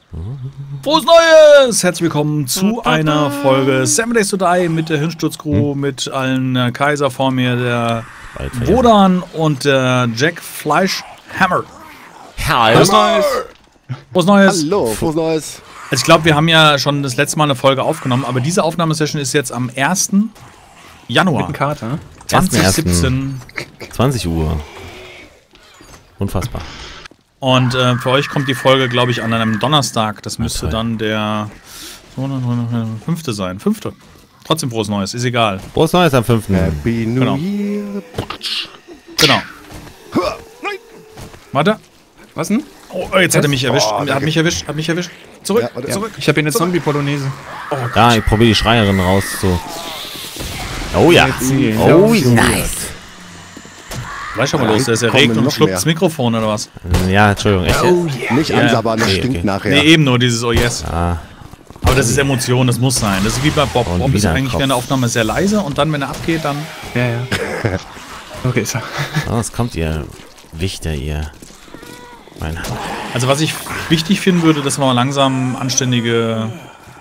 Frohes Neues! Herzlich willkommen zu einer Folge 7 Days to Die mit der Hirnsturzcrew, mit allen Kaiser vor mir, der Wodan und der Jack Fleischhammer. Frohes Neues! Frohes Neues! Hallo, frohes Neues! Also ich glaube, wir haben ja schon das letzte Mal eine Folge aufgenommen, aber diese Aufnahmesession ist jetzt am 1. Januar. Mit dem Kater. 2017. 20 Uhr. Unfassbar. Und für euch kommt die Folge, glaube ich, an einem Donnerstag. Das müsste dann der 5. sein. 5. Trotzdem frohes Neues, ist egal. Frohes Neues am 5. Happy New Genau. Year! Genau. Nein! Warte. Was denn? Oh, jetzt hat er mich erwischt. Oh, hat mich erwischt. Zurück, Ja, warte. zurück. Ich habe hier eine Zombie-Polonaise. Ja, ich probiere die Schreierin raus. So. Oh ja. Oh, nice. Weiß schon mal los, der ist erregt und schluckt das Mikrofon oder was? Ja, Entschuldigung. Echt? Nicht ansabbern, das stinkt nachher. Nee, eben nur dieses Oh yes. Ah, Aber das ist Emotion, das muss sein. Das ist wie bei Bob. Und Bob ist wieder ein eigentlich Kopf. während der Aufnahme sehr leise und dann, wenn er abgeht, dann... ja. Okay, so. Oh, es kommt ihr Wichter, ihr. Mein Also was ich wichtig finden würde, dass wir mal langsam anständige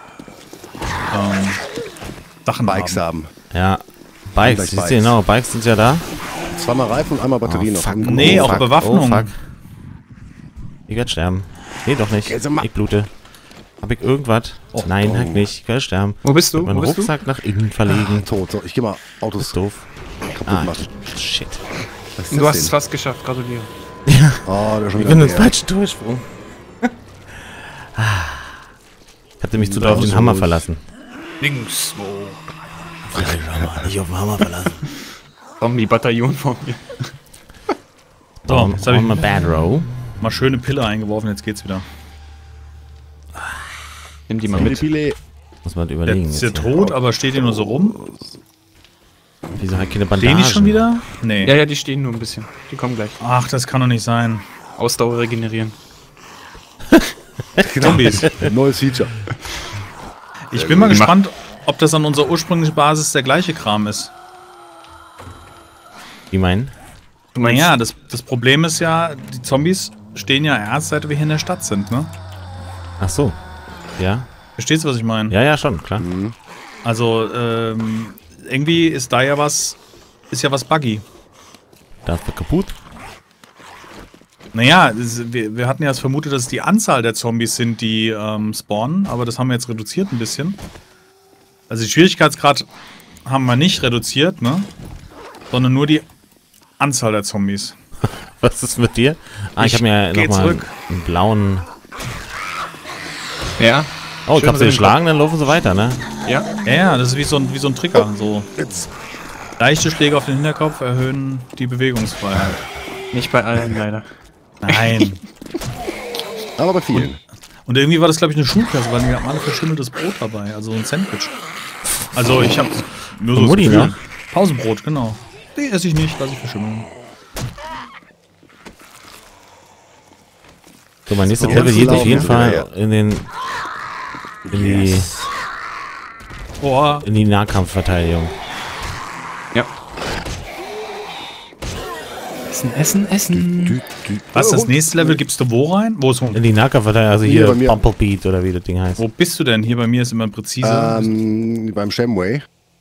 Sachen Bikes haben. haben. Ja. Bikes, siehst du genau, Bikes sind ja da. Zweimal Reifen und einmal Batterie noch. fuck. Nee, auch fuck. Bewaffnung. Oh, fuck. Ich werde sterben. Nee, doch nicht. Geh, sag mal. Ich blute. Hab ich irgendwas? Nein, halt nicht. Ich werde sterben. Wo bist du? Mein Wo bist du? Rucksack nach innen verlegen. Tot. So, ich geh mal Das Autos ist doof. kaputt machen. Shit. Was ist Du hast es das fast geschafft, gratuliere. denn? Oh, der schon Ich wieder bin ins leer. falsche Durchsprung. Ich hatte mich zu doll auf den Hammer verlassen. Links, wo? Nicht auf den Hammer verlassen. Zombie-Bataillon vor mir. So, jetzt habe on my ich bad row. mal schöne Pille eingeworfen, jetzt geht's wieder. Nimm die mal Mit mit. Pile. Muss man Der überlegen. ist ja Jetzt hier. tot, aber steht hier nur so rum. Wieso hat keine Bandagen? Stehen die schon wieder? Nee. Ja, die stehen nur ein bisschen. Die kommen gleich. Ach, das kann doch nicht sein. Ausdauer regenerieren. Zombies. Neues Feature. Ich bin mal gespannt, ob das an unserer ursprünglichen Basis der gleiche Kram ist. Wie meinen? Du meinst, Naja, das Problem ist ja, die Zombies stehen ja erst, seit wir hier in der Stadt sind, ne? Ach so. Ja? Verstehst du, was ich meine? Ja, ja, schon, klar. Also, irgendwie ist da ja was, ist ja was buggy. Da ist er kaputt. Naja, wir hatten ja erst vermutet, dass es die Anzahl der Zombies sind, die spawnen, aber das haben wir jetzt reduziert ein bisschen. Also den Schwierigkeitsgrad haben wir nicht reduziert, ne? Sondern nur die Anzahl der Zombies. Was ist mit dir? Ah, ich habe mir geh nochmal zurück. einen blauen... Ja. Oh, ich Schön, hab sie dass geschlagen, dann laufen sie weiter, ne? Ja. Ja, das ist wie so ein Trigger. So. Leichte Schläge auf den Hinterkopf erhöhen die Bewegungsfreiheit. Nicht bei allen, leider. Nein. Aber bei vielen. Und irgendwie war das, glaube ich, eine Schulklasse, weil die hatten alle verschimmeltes Brot dabei, also so ein Sandwich. Also ich habe nur so das Mutti, Gefühl. ne? Pausenbrot, genau. Nee, esse ich nicht, lasse ich verschimmeln. So, mein nächstes So, Level geht auf laufen jeden wir Fall her. Oh, in die Nahkampfverteidigung. Ja. Essen. was das nächste Level gibst du wo rein? Wo ist In die Nahkampfverteidigung, also Hier hier bei mir. Bumblebeat oder wie das Ding heißt. Wo bist du denn? Hier bei mir ist immer präzise. Beim Shamway.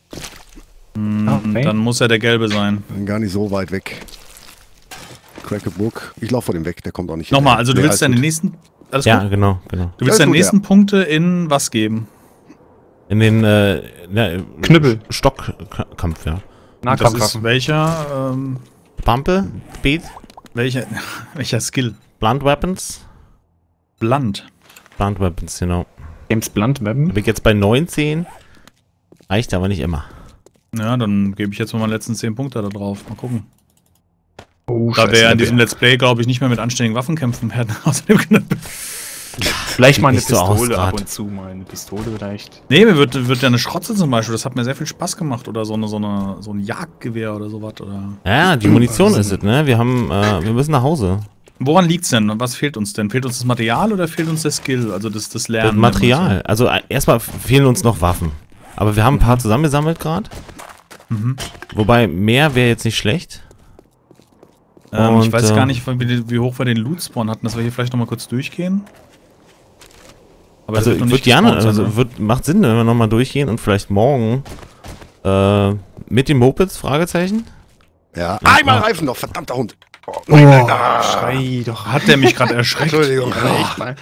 Dann muss ja der gelbe sein. Gar nicht so weit weg. Crackerbook. Ich laufe vor dem weg, der kommt auch nicht Nochmal, hinterher. also du Nee, willst alles deine gut. nächsten. Alles Ja, gut? genau. Du willst Alles deine gut, nächsten ja. Punkte in was geben? In den Knüppel. Stockkampf, ja. Das ist Nahkampfwaffen. welcher, Bumblebeat, welcher Skill? Blunt Weapons. Blunt. Blunt Weapons, genau. James Blunt Weapon. Bin ich jetzt bei 19. Reicht aber nicht immer. Ja, dann gebe ich jetzt mal meine letzten 10 Punkte da drauf. Mal gucken. Oh, Da wir in diesem Let's Play, glaube ich, nicht mehr mit anständigen Waffen kämpfen werden. Außerdem Knüppel. Vielleicht mal eine Nicht so aus Pistole ab grad. und zu mal. Eine Pistole vielleicht. Nee, mir wird ja eine Schrotze zum Beispiel. Das hat mir sehr viel Spaß gemacht. Oder so ein Jagdgewehr oder sowas. Oder Ja, die Munition ist es, ne? Wir müssen nach Hause. woran liegt's denn? Was fehlt uns denn? Fehlt uns das Material oder fehlt uns der Skill? Also das Das Lernen. Material. Also erstmal fehlen uns noch Waffen. Aber wir haben ein paar zusammengesammelt gerade. Wobei mehr wäre jetzt nicht schlecht. Ich Und, weiß gar nicht, wie hoch wir den Loot-Spawn hatten, dass wir hier vielleicht nochmal kurz durchgehen. Aber Also das wird noch ich würde nicht gerne, gespawnt sein, also macht Sinn, wenn wir nochmal durchgehen und vielleicht morgen mit den Mopeds, Fragezeichen? Ja. Einmal Reifen noch, verdammter Hund. Oh, Schrei doch. oder? Hat der mich gerade erschreckt? Entschuldigung. Echt mal.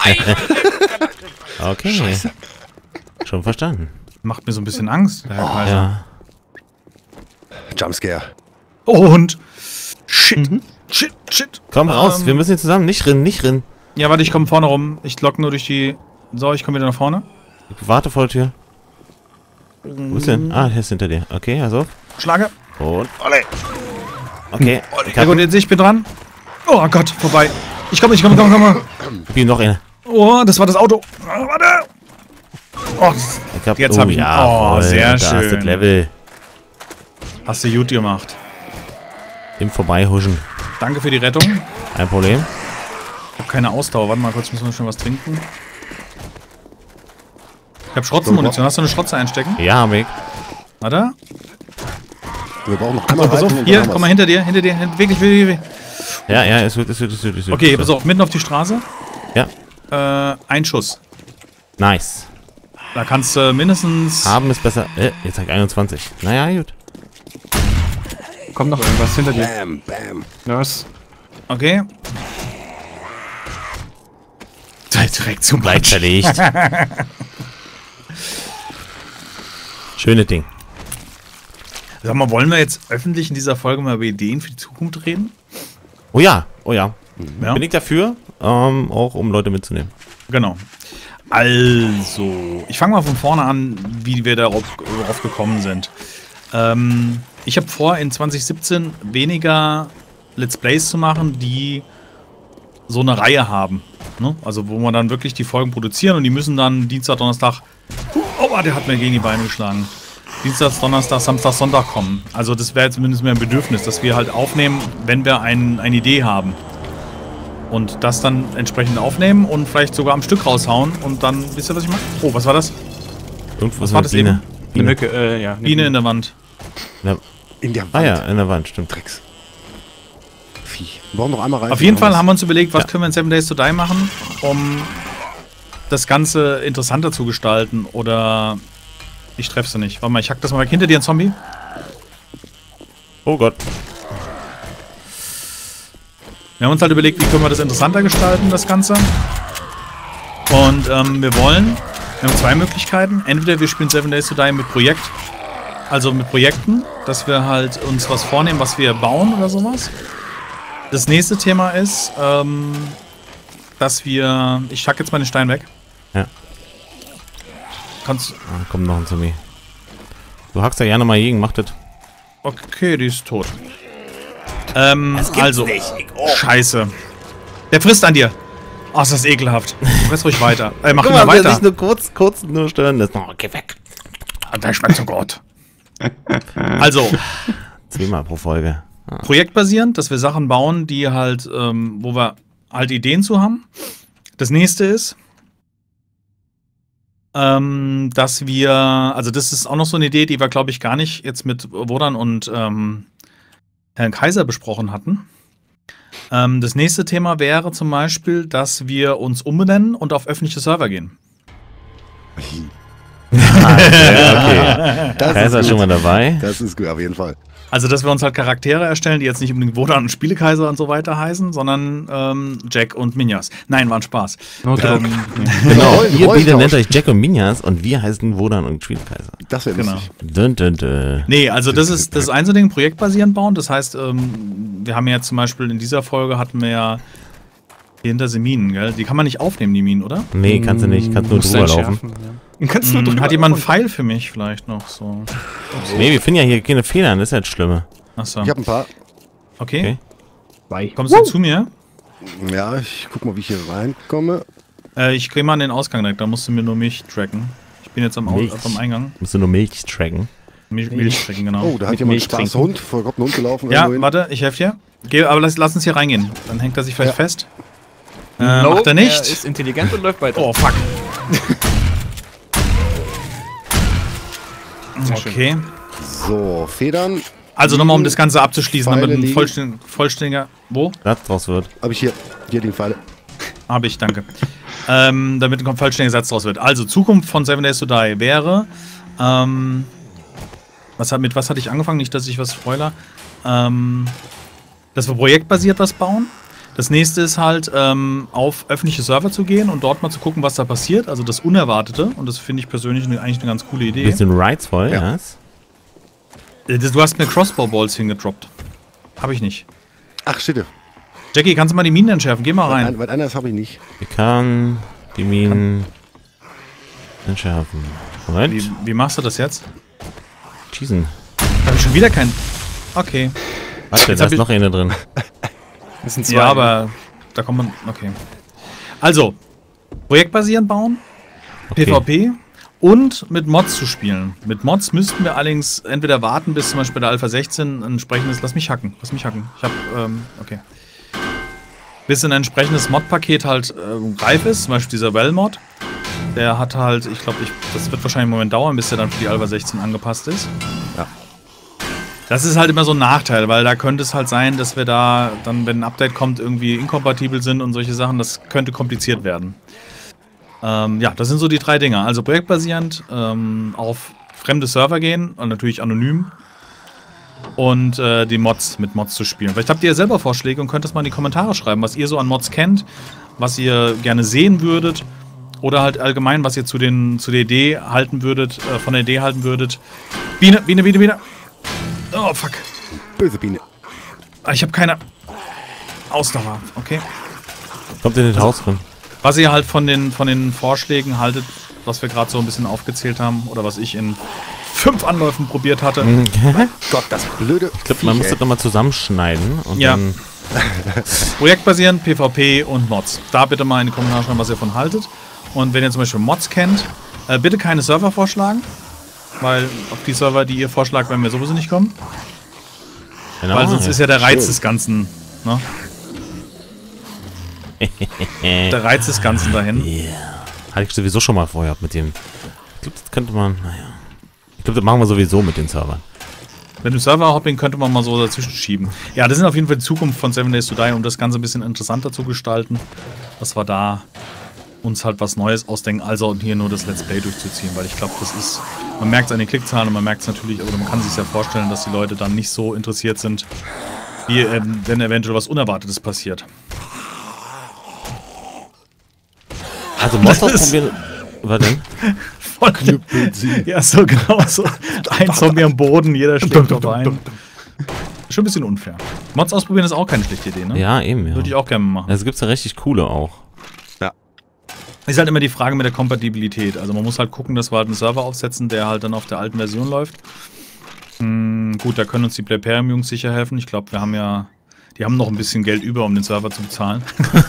Okay. Scheiße. Schon verstanden. Macht mir so ein bisschen Angst, der Herr Kaiser. Ja. Jumpscare. Oh, Hund. Shit. Shit. Komm raus, wir müssen hier zusammen. Nicht rennen. Ja, warte, ich komme vorne rum. Ich lock nur durch die... So, ich komme wieder nach vorne. Ich warte vor der Tür. Wo ist denn? Ah, der ist hinter dir. Okay, also. Schlage. Und. Okay. Ja gut, jetzt ich bin dran. Oh Gott, vorbei. Ich komme. Wie noch eine. Oh, das war das Auto. Oh, warte. Oh, jetzt hab ich ihn. Oh, sehr da schön. Ist das Level. hast du gut gemacht. Im Vorbeihuschen. Danke für die Rettung. Kein Problem. Ich habe keine Ausdauer. Warte mal kurz, müssen wir schon was trinken. Ich habe Schrotzenmunition. Hast du eine Schrotze einstecken? Ja, hab ich. Warte. Wir brauchen noch einmal Pass auf, Reifen und hier, dann haben komm mal hinter dir. Wirklich. Ja, es wird. Okay, pass auf, mitten auf die Straße. Ja. Ein Schuss. Nice. Da kannst du mindestens... Haben ist besser. Jetzt sag ich 21. Naja, gut. Kommt noch irgendwas hinter dir. Bam, bam. Nurse. Okay. Direkt zum Leicht zerlegt. Schöne Ding. Sag mal, wollen wir jetzt öffentlich in dieser Folge mal über Ideen für die Zukunft reden? Oh ja. Ja. Bin ich dafür, auch um Leute mitzunehmen. Genau. Also, ich fange mal von vorne an, wie wir darauf gekommen sind. Ich habe vor, in 2017 weniger Let's Plays zu machen, die so eine Reihe haben. Ne? Also, wo man dann wirklich die Folgen produzieren und die müssen dann Dienstag, Donnerstag... Oh, der hat mir gegen die Beine geschlagen. Dienstag, Donnerstag, Samstag, Sonntag kommen. Also, das wäre zumindest mehr ein Bedürfnis, dass wir halt aufnehmen, wenn wir eine Idee haben. Und das dann entsprechend aufnehmen und vielleicht sogar am Stück raushauen und dann, wisst ihr, was ich mache? Oh, was war das? Irgendwas Was war das Biene. Eine Mücke, ja. Biene in der Wand. In der Wand. Ah ja, in der Wand, stimmt. Drecks. Vieh. Wir brauchen noch einmal Reifen. Auf jeden und Fall dann haben wir uns überlegt, was können wir in 7 Days to Die machen, um das Ganze interessanter zu gestalten oder ich treffe sie nicht. Warte mal, ich hack das mal weg. Hinter dir ein Zombie. Oh Gott. Wir haben uns halt überlegt, wie können wir das interessanter gestalten, das Ganze. Und wir haben zwei Möglichkeiten. Entweder wir spielen 7 Days to Die mit Projekt, also mit Projekten, dass wir halt uns was vornehmen, was wir bauen oder sowas. Das nächste Thema ist, dass wir... Ich hack jetzt mal den Stein weg. Ja. Kannst... Ah, kommt noch ein Zombie. Du hackst ja gerne mal gegen, mach das. Okay, die ist tot. Also... Scheiße. Der frisst an dir. Oh, ist das ekelhaft. Fress ruhig weiter. Mach immer weiter. Sich nur kurz nur stören lässt. Oh, geh weg. Der schmeckt so gut. Also... Zweimal pro Folge. Projektbasierend, dass wir Sachen bauen, die halt, wo wir halt Ideen zu haben. Das nächste ist, dass wir, also das ist auch noch so eine Idee, die wir, glaube ich, gar nicht jetzt mit Wodan und Herrn Kaiser besprochen hatten. Das nächste Thema wäre zum Beispiel, dass wir uns umbenennen und auf öffentliche Server gehen. Okay. Kaiser ist schon mal dabei. Das ist gut, auf jeden Fall. Also, dass wir uns halt Charaktere erstellen, die jetzt nicht unbedingt Wodan und Spielekaiser und so weiter heißen, sondern Jack und Minjas. Nein, war ein Spaß. Notdruck. Genau, ihr Rollentausch. beide nennt euch Jack und Minjas und wir heißen Wodan und Spielkaiser. Das wäre Genau. lustig. Dun, dun, dun. Nee, also das ist ein so Ding, projektbasierend bauen. Das heißt, wir haben ja zum Beispiel in dieser Folge hatten wir ja hier hinter sie Minen, gell? Die kann man nicht aufnehmen, die Minen, oder? Nee, kannst du nicht. Kannst nur Musst drüber entschärfen, laufen. ja. Kannst du drüber Hat jemand einen laufen. Pfeil für mich vielleicht noch so? Nee, wir finden ja hier keine Fehler, das ist ja das Schlimme. Achso. Ich habe ein paar. Okay. Zwei. Kommst du zu mir? Ja, ich guck mal, wie ich hier reinkomme. Ich gehe mal an den Ausgang direkt, da musst du mir nur Milch tracken. Ich bin jetzt am Milch. Eingang. Musst du nur Milch tracken. Milch tracken, genau. Oh, da hat Mit jemand einen Milch Spaß trinken. Hund. Vor Gott, ein Hund gelaufen. Ja, irgendwo hin. warte, ich helfe dir. Geh, aber lass uns hier reingehen. Dann hängt er sich vielleicht Ja. fest. Macht er Er nicht? ist intelligent und läuft weiter. Oh, fuck. Sehr schön. Okay. So, Federn. Also nochmal, um das Ganze abzuschließen, damit Pfeile ein liegen. vollständiger... Wo? Das draus wird. Habe ich hier die Pfeile. Habe ich, danke. damit ein vollständiger Satz draus wird. Also, Zukunft von 7 Days to Die wäre, was hatte ich angefangen? Nicht, dass ich was spoiler. Dass wir projektbasiert was bauen. Das nächste ist halt, auf öffentliche Server zu gehen und dort mal zu gucken, was da passiert. Also das Unerwartete. Und das finde ich persönlich eigentlich eine ganz coole Idee. Bisschen reizvoll, ja. Du hast mir Crossbow-Balls hingedroppt. Habe ich nicht. Ach, shit. Jackie, kannst du mal die Minen entschärfen? Geh mal rein. Was anderes habe ich nicht. Ich kann die Minen entschärfen. Moment. Wie machst du das jetzt? Schießen. Habe ich schon wieder keinen... Okay. Warte, da ist noch eine drin. Das sind 2. Ja, aber da kommt man... Okay. Also, projektbasierend bauen, Okay. PvP und mit Mods zu spielen. Mit Mods müssten wir allerdings entweder warten, bis zum Beispiel bei der Alpha 16 ein entsprechendes... Lass mich hacken. Ich hab... Okay. Bis ein entsprechendes Mod-Paket halt reif ist, zum Beispiel dieser Well-Mod. Der hat halt, ich glaube, das wird wahrscheinlich einen Moment dauern, bis der dann für die Alpha 16 angepasst ist. Ja. Das ist halt immer so ein Nachteil, weil da könnte es halt sein, dass wir da dann, wenn ein Update kommt, irgendwie inkompatibel sind und solche Sachen. Das könnte kompliziert werden. Ja, das sind so die 3 Dinge. Also projektbasierend, auf fremde Server gehen und natürlich anonym. Und die mit Mods zu spielen. Vielleicht habt ihr ja selber Vorschläge und könnt das mal in die Kommentare schreiben, was ihr so an Mods kennt, was ihr gerne sehen würdet oder halt allgemein, was ihr zu der Idee halten würdet, von der Idee halten würdet. Biene! Oh, fuck. Böse Biene. Ich habe keine Ausdauer, okay. Kommt in den Haus drin. Was ihr halt von den Vorschlägen haltet, was wir gerade so ein bisschen aufgezählt haben oder was ich in 5 Anläufen probiert hatte. Gott, das blöde. Ich glaube, man muss das nochmal zusammenschneiden und Ja. dann. Projektbasierend, PvP und Mods. Da bitte mal in die Kommentare schreiben, was ihr davon haltet. Und wenn ihr zum Beispiel Mods kennt, bitte keine Server vorschlagen. Weil auf die Server, die ihr vorschlagt, werden wir sowieso nicht kommen. Genau, Weil sonst ist ja der Reiz Schön. des Ganzen. Ne? Der Reiz des Ganzen dahin. Hatte ich sowieso schon mal vorher mit dem. Ich glaube, das könnte man. Naja. Ich glaube, das machen wir sowieso mit den Servern. Mit dem Server-Hopping könnte man mal so dazwischen schieben. Ja, das sind auf jeden Fall die Zukunft von 7 Days to Die, um das Ganze ein bisschen interessanter zu gestalten. Dass wir da uns halt was Neues ausdenken, also hier nur das Let's Play durchzuziehen, weil ich glaube, das ist, man merkt es an den Klickzahlen und man merkt es natürlich, oder man kann sich ja vorstellen, dass die Leute dann nicht so interessiert sind, wie wenn eventuell was Unerwartetes passiert. Also Mods ausprobieren. Was denn? Voll ja, so genau so. Ein Zombie am Boden, jeder schlägt auf einen. Schon ein bisschen unfair. Mods ausprobieren ist auch keine schlechte Idee, ne? Ja, eben, ja. Würde ich auch gerne machen. Es gibt ja richtig coole auch. Ja. Ist halt immer die Frage mit der Kompatibilität. Also man muss halt gucken, dass wir halt einen Server aufsetzen, der halt dann auf der alten Version läuft. Gut, da können uns die Playperium-Jungs sicher helfen. Ich glaube, wir haben ja... Die haben noch ein bisschen Geld über, um den Server zu bezahlen.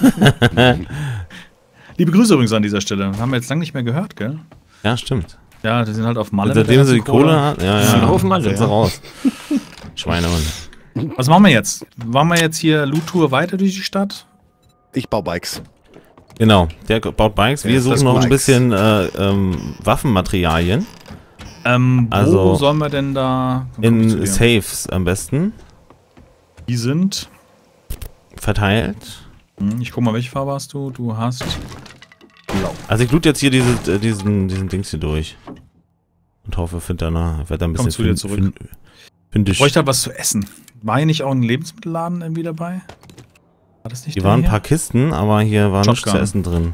Liebe Grüße übrigens an dieser Stelle. Haben wir jetzt lange nicht mehr gehört, gell? Ja, stimmt. Ja, die sind halt auf Malle. Seitdem sie die Kohle hat, ja, Sind ja. auf Malle, Sind sie ja. raus. Schweinehund. Was machen wir jetzt? Machen wir jetzt hier Loot-Tour weiter durch die Stadt? Ich baue Bikes. Genau, der baut Bikes. Wir Ja, suchen das noch ein Bikes. bisschen Waffenmaterialien. Wo Also sollen wir denn da... In Safes am besten. Die sind... Verteilt. Ich guck mal, welche Farbe hast du? Du hast... Blau. Also ich loot jetzt hier diesen Dings hier durch. Und hoffe, werd da ein bisschen Komm zu dir zurück. fündig. Ich bräuchte halt was zu essen. War hier nicht auch ein Lebensmittelladen irgendwie dabei? War das nicht Hier der waren ein hier? paar Kisten, aber hier war nichts zu Shotgun. essen drin.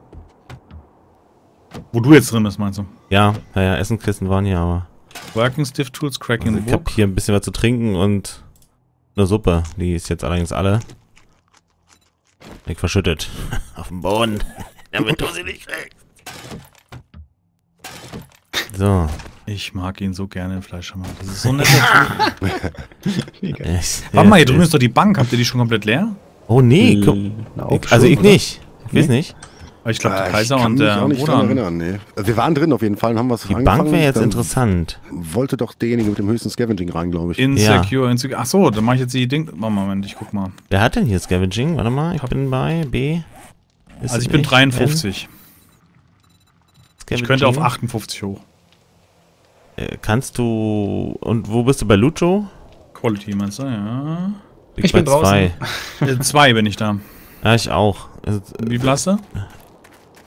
Wo du jetzt drin bist, meinst du? Ja, Essenskisten waren hier, aber... Working Stiff Tools, Cracking Also the ich habe Book. hier ein bisschen was zu trinken und eine Suppe. Die ist jetzt allerdings alle. Ich verschüttet. Auf dem Boden. Damit du sie nicht kriegst. So. Ich mag ihn so gerne, den Fleischhammer. Das ist so ein netter Typ. Warte Warte mal, hier drüben ist doch die Bank. Habt ihr die schon komplett leer? Oh nee, guck. Also ich nicht. Ich weiß Nee? nicht. Aber ich glaube, der Ich Kaiser kann und mich der auch nicht dran Bruder. erinnern, nee. Wir waren drin auf jeden Fall und haben was Die Bank wäre jetzt dann interessant. Wollte doch derjenige mit dem höchsten Scavenging rein, glaube ich. Insecure. Ach so, dann mache ich jetzt die Ding. Moment, ich guck mal. Wer hat denn hier Scavenging? Warte mal, ich bin bei B. Ist Also es ich bin nicht? 53. N? Ich könnte auf Scavenging? 58 hoch. Kannst du... Und wo bist du bei Lucho? Quality meinst du? Ja. Ich bin draußen. 2 bin ich da. Ja, ich auch. Also, Wie viel hast du?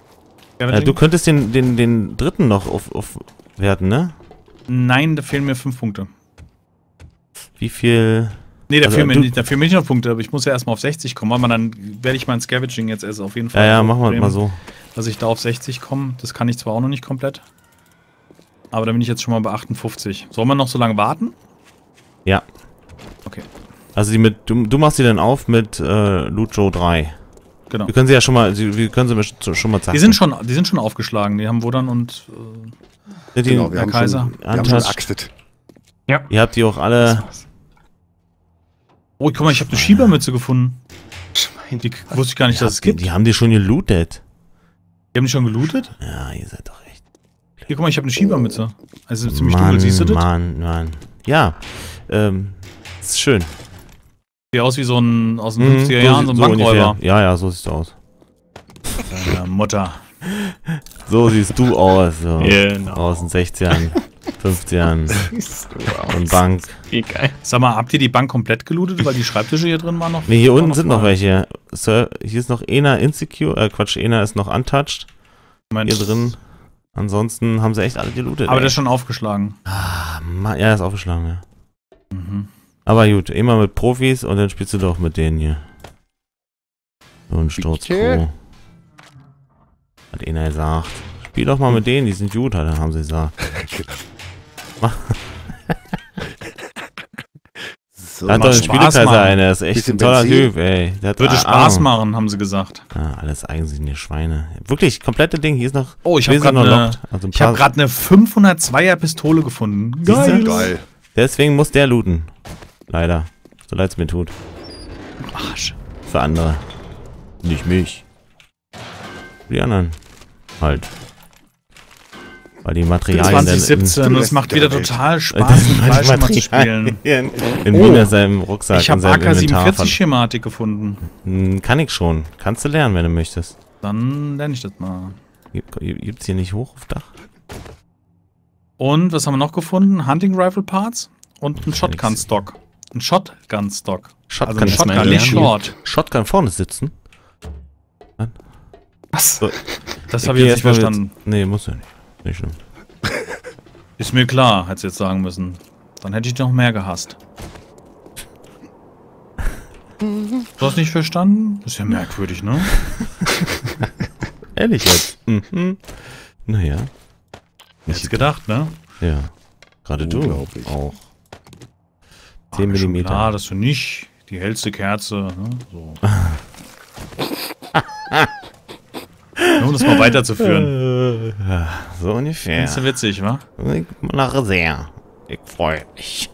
Du könntest den dritten noch aufwerten, ne? Nein, da fehlen mir 5 Punkte. Wie viel? Nee, da fehlen mir nicht noch Punkte, aber ich muss ja erstmal auf 60 kommen, aber dann werde ich mein Scavenging jetzt erst auf jeden Fall. Ja, machen wir mal so. Dass ich da auf 60 komme, das kann ich zwar auch noch nicht komplett. Aber da bin ich jetzt schon mal bei 58. Sollen wir noch so lange warten? Ja. Okay. Also du machst sie dann auf mit Lucho 3. Genau. Wir können sie ja schon mal, wir können sie schon mal zeigen. Die sind schon aufgeschlagen, die haben Wodan und Genau, wir haben Kaiser. wir haben schon axtet. Ja. Ihr habt die auch alle. Oh, guck mal, ich habe eine Schiebermütze gefunden. Die wusste ich gar nicht, dass es gibt. Die haben die schon gelootet. Die haben die schon gelootet? Ja, ihr seid doch echt. Hier, guck mal, ich habe eine Schiebermütze. Also ziemlich dunkel, siehst du das? Mann. Ja, ist schön. Sieht aus wie so ein aus den 50er Jahren, so ein Bankräuber. Ungefähr. Ja, so siehst du aus. Mutter. So siehst du aus. So. Genau. Aus den 60ern, 50ern. Und Bank. Wie geil. Sag mal, habt ihr die Bank komplett gelootet, weil die Schreibtische hier drin waren noch? Ne, hier unten sind noch welche. Sir, hier ist noch Ena Insecure. Ena ist noch untouched. Moment. Hier drin. Ansonsten haben sie echt alle gelootet. Aber der ist schon aufgeschlagen. Ah, Mann, ja, ist aufgeschlagen, ja. Mhm. Aber gut, immer mit Profis und dann spielst du doch mit denen hier. So ein Sturzcrew. Hat einer gesagt. Spiel doch mal mit denen, die sind gut, haben sie gesagt. So, Da hat doch ein Spielekaiser einer, der ist echt ein toller Typ, ey. Der hat Würde Spaß machen, haben sie gesagt. Ah, alles eigensinnige Schweine. Wirklich, komplette Ding, hier ist noch... Oh, ich habe gerade eine 502er Pistole gefunden. Geil. Deswegen muss der looten. Leider. So leid es mir tut. Arsch. Für andere. Nicht mich. Für die anderen. Halt. Weil die Materialien 2017, das macht wieder total Spaß, einen Fleischmann zu spielen. In Wiener seinem Rucksack. Ich habe AK-47-Schematik gefunden. Kann ich schon. Kannst du lernen, wenn du möchtest. Dann lerne ich das mal. Gibt's hier nicht hoch auf Dach? Und was haben wir noch gefunden? Hunting Rifle Parts und ein Shotgun-Stock. Ein Shotgun-Stock. Shotgun, also ein Shotgun, nicht Short. Shotgun vorne sitzen? Was? So. Das habe ich jetzt nicht verstanden. Nee, muss ja nicht. Nicht schlimm. Ist mir klar, hätte jetzt sagen müssen. Dann hätte ich noch mehr gehasst. Du hast nicht verstanden? Ist ja merkwürdig, ne? Ehrlich jetzt? Mhm. Naja. Nicht gedacht, ne? Ja. Gerade du auch. 10 mm. Klar, dass du nicht die hellste Kerze, ne? So. Nur um das mal weiterzuführen. So ungefähr. Findest du witzig, wa? Ich lache sehr. Ich freue mich.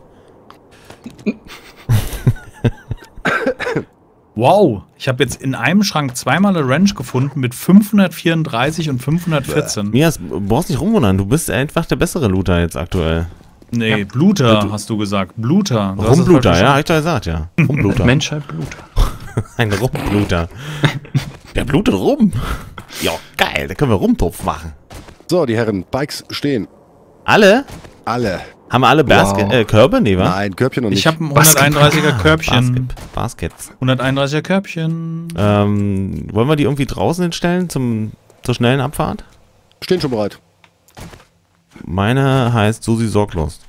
Wow, ich habe jetzt in einem Schrank zweimal eine Ranch gefunden mit 534 und 514. Mias, du brauchst nicht rumwundern, du bist einfach der bessere Looter jetzt aktuell. Nee, Bluter hast du gesagt. Bluter. Rumbluter, ja, hab ich doch gesagt, ja. Rumbluter. Menschheit Bluter. Ein Rumbluter. Der blutet rum. Ja, geil, da können wir Rumtopf machen. So, die Herren, Bikes stehen. Alle? Alle. Haben wir alle Körbe? Nee, wa? Nein, Körbchen noch nicht. Ich habe ein 131er Körbchen. Baskets. 131er Körbchen. Wollen wir die irgendwie draußen hinstellen zur schnellen Abfahrt? Stehen schon bereit. Meine heißt Susi Sorglos.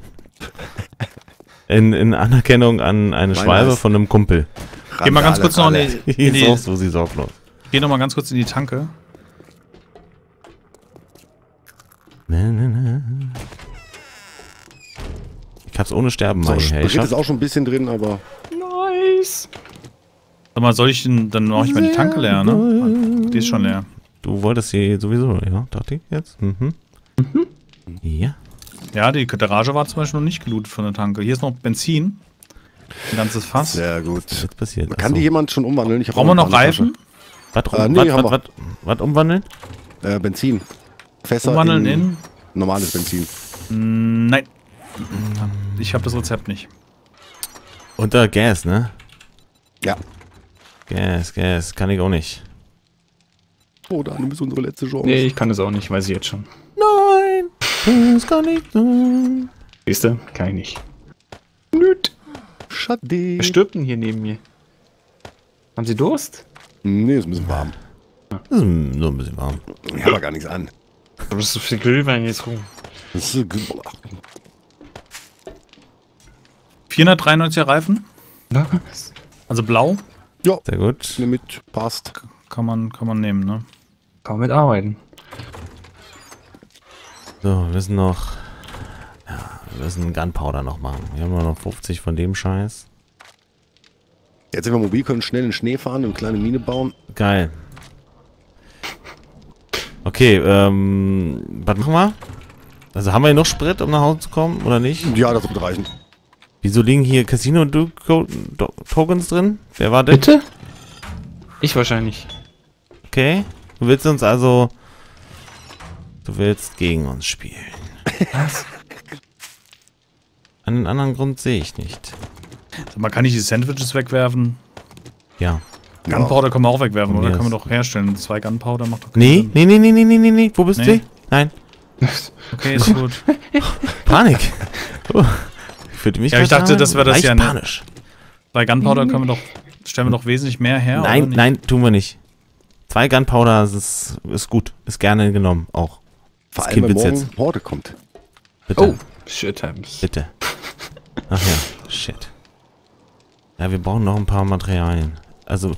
In Anerkennung an eine Schwalbe von einem Kumpel. Geh mal ganz kurz noch in die Susi Sorglos. Geh noch mal ganz kurz in die Tanke. Ich hab's ohne Sterben So, mal Sprit ist auch schon ein bisschen drin, aber... Nice. Sag mal, soll ich denn, dann mache ich mal die Tanke leer, ne? Die ist schon leer. Du wolltest sie sowieso, ja, dachte ich jetzt. Mhm. Ja. Ja, die Garage war zum Beispiel noch nicht gelootet von der Tanke. Hier ist noch Benzin. Ein ganzes Fass. Sehr gut. Was passiert? Kann die jemand schon umwandeln? Ich Brauchen wir noch Reifen? Was umwandeln? Benzin. Fässer Umwandeln in? Normales Benzin. Nein. Ich habe das Rezept nicht. Unter Gas, ne? Ja. Gas. Kann ich auch nicht. Oh, dann ist unsere letzte Chance. Nee, ich kann es auch nicht, weiß ich jetzt schon. Nein, das kann ich nicht. Siehst du? Kann ich nicht. Nüt. Schade. Wer stirbt denn hier neben mir? Haben Sie Durst? Nee, ist ein bisschen warm. Ah, Das ist nur ein bisschen warm. Ich habe gar nichts an. Du hast so viel Glühwein jetzt rum. Das ist 493er Reifen, also blau, ja, Sehr gut. mit passt. kann man nehmen, ne? Kann man mitarbeiten. So, wir müssen noch... Ja, wir müssen Gunpowder noch machen. Wir haben noch 50 von dem Scheiß. Jetzt sind wir mobil, können schnell in den Schnee fahren und eine kleine Mine bauen. Geil. Okay, was machen wir? Also haben wir hier noch Sprit, um nach Hause zu kommen, oder nicht? Ja, das wird reichen. Wieso liegen hier Casino-Tokens drin? Wer war das? Bitte? Ich wahrscheinlich. Okay. Du willst uns also... Du willst gegen uns spielen. Was? Einen anderen Grund sehe ich nicht. Sag mal, kann ich die Sandwiches wegwerfen? Ja. Gunpowder können wir auch wegwerfen, Und oder? hier Können wir ist- doch herstellen. 2 Gunpowder macht doch keinen Nee, Sinn. nee. Wo bist Nee. du? Nein. Okay, ist gut. Panik. Oh. Für mich Ja, ich dachte, das wäre das ja, ne? panisch. 2 Gunpowder können wir doch, stellen wir doch wesentlich mehr her, oder Nein, nicht? nein, tun wir nicht. 2 Gunpowder ist gut. Ist gerne genommen, auch. Vor Das allem, wenn Kind morgen jetzt. Horde kommt. Bitte. Oh, shit times. Bitte. Ach ja, shit. Ja, wir brauchen noch ein paar Materialien. Also,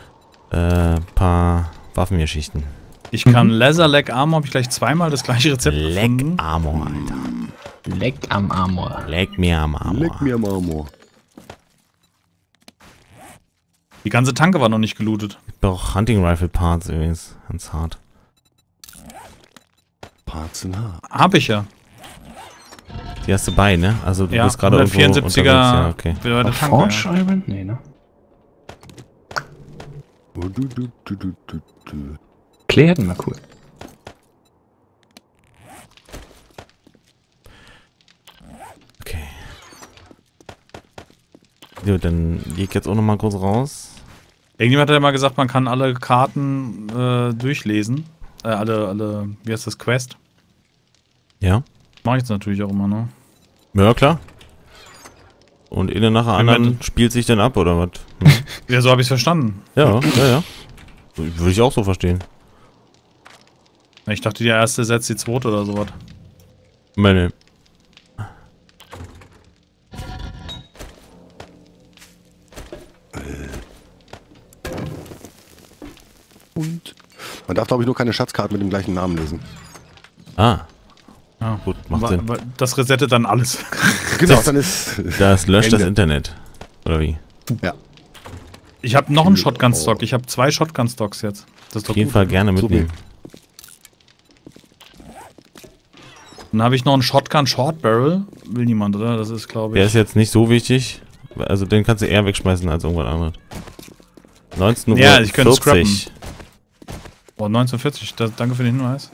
paar Waffengeschichten. Ich kann Leather Leg Armor, habe ich gleich zweimal das gleiche Rezept Leck gefunden. Armor, Alter. Leck am Amor. Leck mir am Armor. Leck mir Marmor. Die ganze Tanke war noch nicht gelootet. Doch Hunting Rifle Parts übrigens. Ganz hart. Parts in Haar. Hab ich ja. Die hast du bei, ne? Also du Ja, bist gerade irgendwo 174er unterwegs. Ja, okay. wieder bei der Tanke. Ja. Frontscheiben? Nee, ne? Clay hätten wir cool. Okay. So, dann gehe ich jetzt auch noch mal kurz raus. Irgendjemand hat ja mal gesagt, man kann alle Karten durchlesen. Alle, wie heißt das, Quest? Ja. Mach ich jetzt natürlich auch immer, ne? Ja, klar. Und eine nach der Wenn man- anderen spielt sich dann ab, oder was? Ja, so habe ich es verstanden. Ja. Würde ich auch so verstehen. Ich dachte, die erste setzt die zweite oder sowas. Meine. Und man darf, glaube ich, nur keine Schatzkarten mit dem gleichen Namen lesen. Ah, Ja. gut, macht Sinn. Das resettet dann alles. Genau, dann ist... Das löscht das Ende. Internet. Oder wie? Ja. Ich habe noch einen Shotgun-Stock. Ich habe 2 Shotgun-Stocks jetzt. Das ist doch Auf jeden gut. Fall gerne mitnehmen. Dann habe ich noch einen Shotgun Short Barrel. Will niemand, oder? Das ist, glaube Der ich. ist jetzt nicht so wichtig. Also den kannst du eher wegschmeißen als irgendwas anderes. 19 Uhr Ja, ich könnte 40. Oh, 1940. Danke für den Hinweis.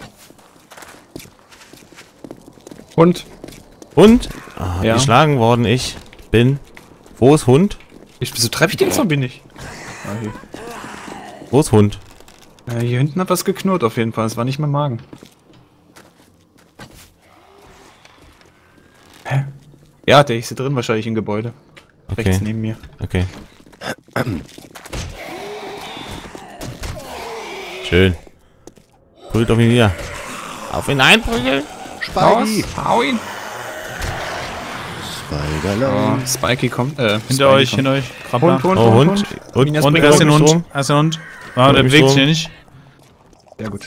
Und? Und? Ah, Ja. geschlagen worden. Ich bin... Wo ist Hund? Wieso treffe ich den Zombie nicht? Ah, hier. Wo ist Hund? Hier hinten hat was geknurrt auf jeden Fall. Es war nicht mein Magen. Hä? Ja, der ist hier drin wahrscheinlich im Gebäude. Okay. Rechts neben mir. Okay. Schön. Prügelt auf ihn wieder. Auf ihn einprügeln. Spidey! Hau ihn! Spiderlang. Oh, Spikey kommt. Hinter euch, hinter euch. Krabbler. Hund. Oh, Hund. Und Minas Und bringt erst den Hund. Hund. Erst den Hund. Ah, Hund der im bewegt sich Sturm. nicht. Sehr gut.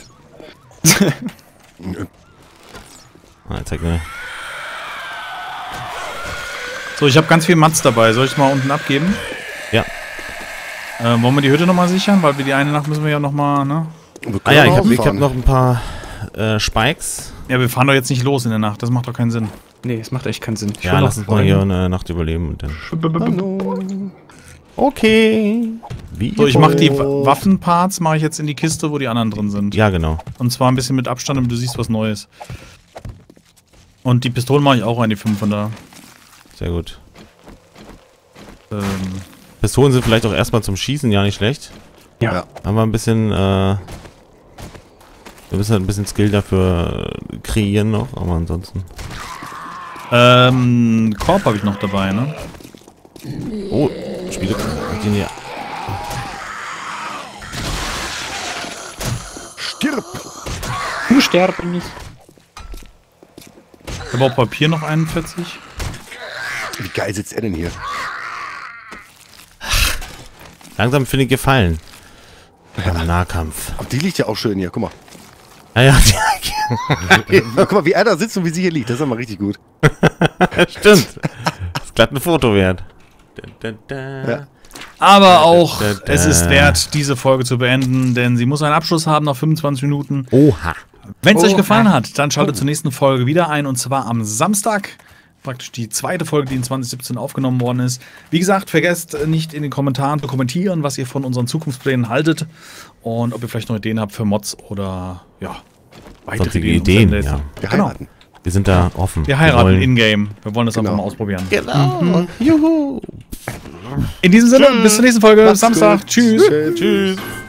Ah, zeig mir. So, ich habe ganz viel Mats dabei. Soll ich mal unten abgeben? Ja. Wollen wir die Hütte nochmal sichern? Weil wir die eine Nacht müssen wir ja nochmal, ne? Wir Ah ja, können ich hab rausfahren. noch ein paar Spikes. Ja, wir fahren doch jetzt nicht los in der Nacht. Das macht doch keinen Sinn. Nee, es macht echt keinen Sinn. Ja, lass uns mal hier eine Nacht überleben und dann. Hallo. Okay. Wie So, ich mache die Oh. Waffenparts mache ich jetzt in die Kiste, wo die anderen drin sind. Ja, genau. Und zwar ein bisschen mit Abstand, damit du siehst was Neues. Und die Pistolen mache ich auch rein, die 500. Sehr gut. Ähm, Pistolen sind vielleicht auch erstmal zum Schießen ja nicht schlecht. Ja. Haben wir ein bisschen, wir müssen halt ein bisschen Skill dafür kreieren noch, aber ansonsten. Korb habe ich noch dabei, ne? Oh, Spiele. Den hier. sterbe nicht. Ich habe auch Papier noch 41. Wie geil sitzt er denn hier? Langsam finde ich gefallen. Beim Nahkampf. Aber die liegt ja auch schön hier, guck mal. Ja, Guck mal, wie er da sitzt und wie sie hier liegt. Das ist aber richtig gut. stimmt. Das ist glatt ein Foto wert. Ja. Aber auch, es ist wert, diese Folge zu beenden, denn sie muss einen Abschluss haben nach 25 Minuten. Oha. Wenn es euch gefallen hat, dann schaltet zur nächsten Folge wieder ein, und zwar am Samstag. Praktisch die zweite Folge, die in 2017 aufgenommen worden ist. Wie gesagt, vergesst nicht in den Kommentaren zu kommentieren, was ihr von unseren Zukunftsplänen haltet und ob ihr vielleicht noch Ideen habt für Mods oder ja, weitere Sonstige Ideen. Ja. Wir Genau. heiraten. Wir sind da offen. Wir heiraten wollen- in-game. Wir wollen das einfach Genau. mal ausprobieren. Genau. Juhu. In diesem Sinne, bis zur nächsten Folge. Macht's Samstag. gut. Tschüss. Tschüss.